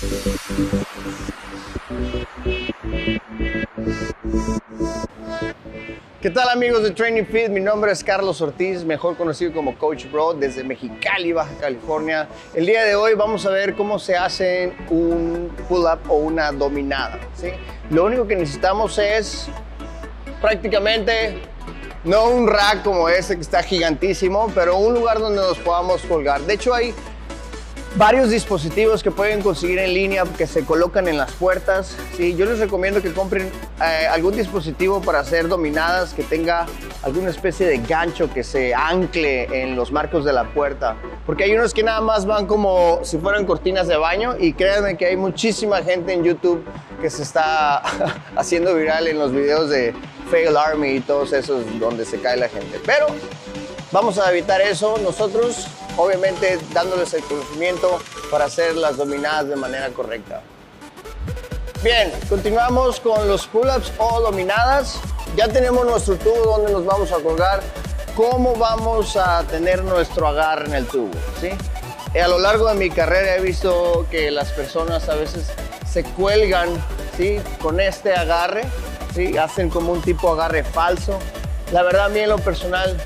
¿Qué tal amigos de Training Fit? Mi nombre es Carlos Ortiz, mejor conocido como Coach Bro, desde Mexicali, Baja California. El día de hoy vamos a ver cómo se hace un pull-up o una dominada, ¿sí? Lo único que necesitamos es prácticamente, no un rack como este que está gigantísimo, pero un lugar donde nos podamos colgar. De hecho hay varios dispositivos que pueden conseguir en línea que se colocan en las puertas, ¿sí? Yo les recomiendo que compren algún dispositivo para hacer dominadas que tenga alguna especie de gancho que se ancle en los marcos de la puerta, porque hay unos que nada más van como si fueran cortinas de baño, y créanme que hay muchísima gente en YouTube que se está haciendo viral en los videos de Fail Army y todos esos donde se cae la gente. Pero vamos a evitar eso nosotros, obviamente dándoles el conocimiento para hacer las dominadas de manera correcta. Bien, continuamos con los pull-ups o dominadas. Ya tenemos nuestro tubo donde nos vamos a colgar. ¿Cómo vamos a tener nuestro agarre en el tubo? ¿Sí? A lo largo de mi carrera he visto que las personas a veces se cuelgan, ¿sí?, con este agarre, ¿sí? Hacen como un tipo de agarre falso. La verdad, a mí en lo personal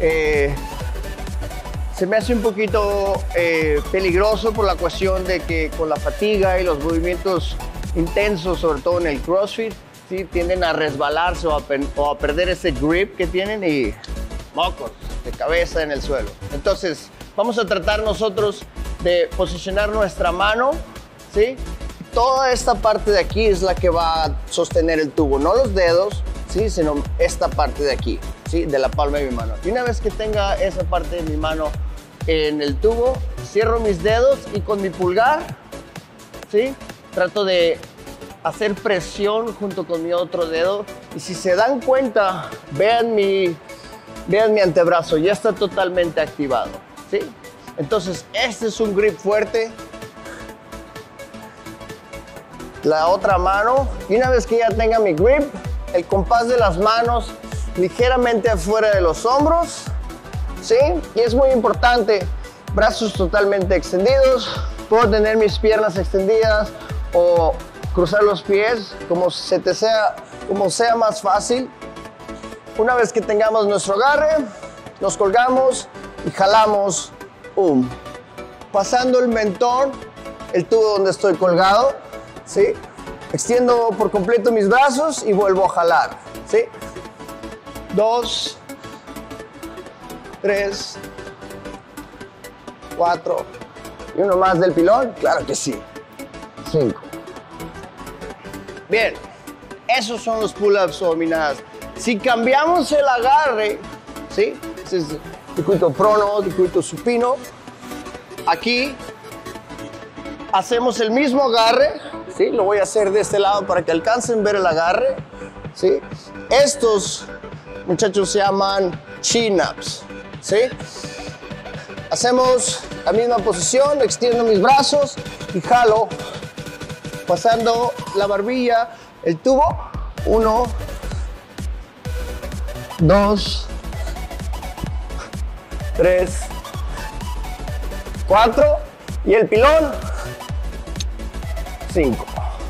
se me hace un poquito peligroso por la cuestión de que con la fatiga y los movimientos intensos, sobre todo en el CrossFit, ¿sí?, tienden a resbalarse o a perder ese grip que tienen y mocos de cabeza en el suelo. Entonces vamos a tratar nosotros de posicionar nuestra mano, ¿sí? Toda esta parte de aquí es la que va a sostener el tubo, no los dedos, ¿sí?, sino esta parte de aquí, ¿sí?, de la palma de mi mano. Y una vez que tenga esa parte de mi mano en el tubo, cierro mis dedos y con mi pulgar, ¿sí?, trato de hacer presión junto con mi otro dedo. Y si se dan cuenta, vean mi antebrazo, ya está totalmente activado, ¿sí? Entonces, este es un grip fuerte. La otra mano, y una vez que ya tenga mi grip, el compás de las manos ligeramente afuera de los hombros, ¿sí? Y es muy importante, brazos totalmente extendidos. Puedo tener mis piernas extendidas o cruzar los pies, como sea más fácil. Una vez que tengamos nuestro agarre, nos colgamos y jalamos, pasando el mentón, el tubo donde estoy colgado, ¿sí? Extiendo por completo mis brazos y vuelvo a jalar, ¿sí? 2, 3, 4, y uno más del pilón, claro que sí, 5. Bien, esos son los pull-ups o dominadas. Si cambiamos el agarre, ¿sí?, este es circuito prono, circuito supino, aquí hacemos el mismo agarre, ¿sí? Lo voy a hacer de este lado para que alcancen a ver el agarre, ¿sí? Estos, muchachos, se llaman chin-ups, ¿sí? Hacemos la misma posición, extiendo mis brazos y jalo, pasando la barbilla, el tubo. 1, 2, 3, 4 y el pilón 5.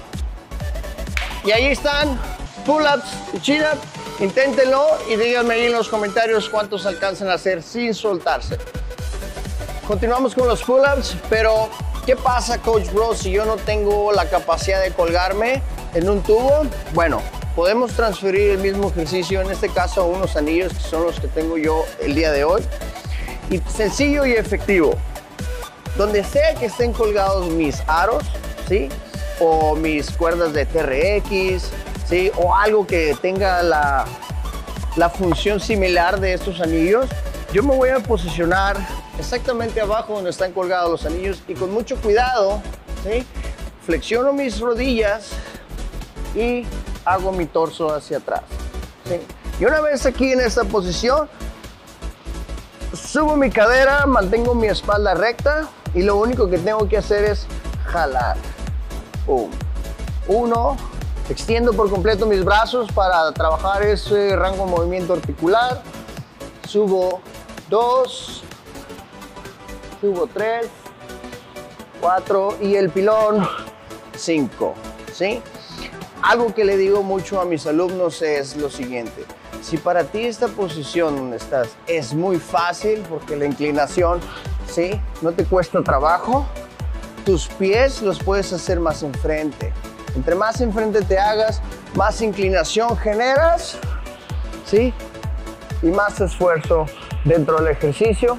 Y ahí están pull-ups y chin-ups. Inténtenlo y díganme ahí en los comentarios cuántos alcanzan a hacer sin soltarse. Continuamos con los pull-ups, pero ¿qué pasa, Coach Bro, si yo no tengo la capacidad de colgarme en un tubo? Bueno, podemos transferir el mismo ejercicio, en este caso a unos anillos que son los que tengo yo el día de hoy. Y sencillo y efectivo. Donde sea que estén colgados mis aros, ¿sí?, o mis cuerdas de TRX, ¿sí?, o algo que tenga la función similar de estos anillos, yo me voy a posicionar exactamente abajo donde están colgados los anillos y con mucho cuidado, ¿sí?, flexiono mis rodillas y hago mi torso hacia atrás, ¿sí? Y una vez aquí en esta posición, subo mi cadera, mantengo mi espalda recta y lo único que tengo que hacer es jalar. 1, extiendo por completo mis brazos para trabajar ese rango de movimiento articular. Subo 2, subo 3, 4 y el pilón 5, ¿sí? Algo que le digo mucho a mis alumnos es lo siguiente. Si para ti esta posición donde estás es muy fácil, porque la inclinación, ¿sí?, no te cuesta trabajo, tus pies los puedes hacer más enfrente. Entre más enfrente te hagas, más inclinación generas, ¿sí?, y más esfuerzo dentro del ejercicio.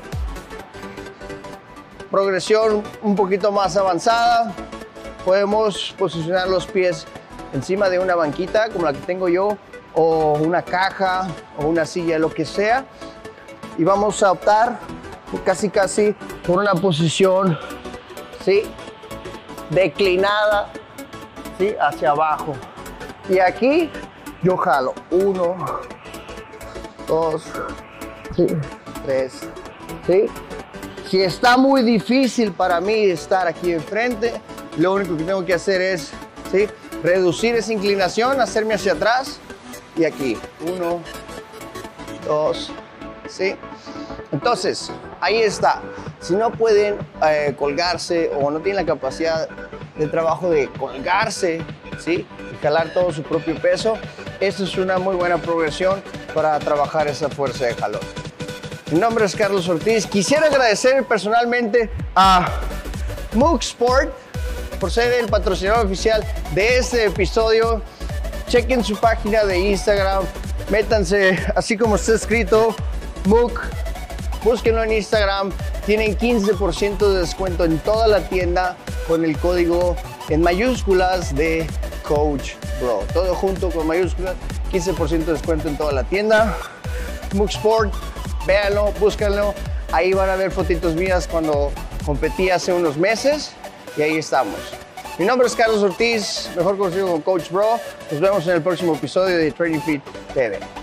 Progresión un poquito más avanzada. Podemos posicionar los pies encima de una banquita como la que tengo yo, o una caja, o una silla, lo que sea. Y vamos a optar casi por una posición, ¿sí?, declinada, ¿sí?, hacia abajo. Y aquí yo jalo 1, 2, ¿sí?, 3, ¿sí? Si está muy difícil para mí estar aquí enfrente, lo único que tengo que hacer es, ¿sí?, reducir esa inclinación, hacerme hacia atrás y aquí 1, 2, ¿sí? Entonces, ahí está. Si no pueden colgarse o no tienen la capacidad de trabajo de colgarse, ¿sí?, y jalar todo su propio peso, esta es una muy buena progresión para trabajar esa fuerza de jalón. Mi nombre es Carlos Ortiz. Quisiera agradecer personalmente a Mook Sport por ser el patrocinador oficial de este episodio. Chequen su página de Instagram, métanse así como está escrito, Mook, búsquenlo en Instagram. Tienen 15% de descuento en toda la tienda con el código en mayúsculas de Coach Bro. Todo junto con mayúsculas, 15% de descuento en toda la tienda. Mook Sport, véanlo, búscanlo. Ahí van a ver fotitos mías cuando competí hace unos meses y ahí estamos. Mi nombre es Carlos Ortiz, mejor conocido como Coach Bro. Nos vemos en el próximo episodio de Training Fit TV.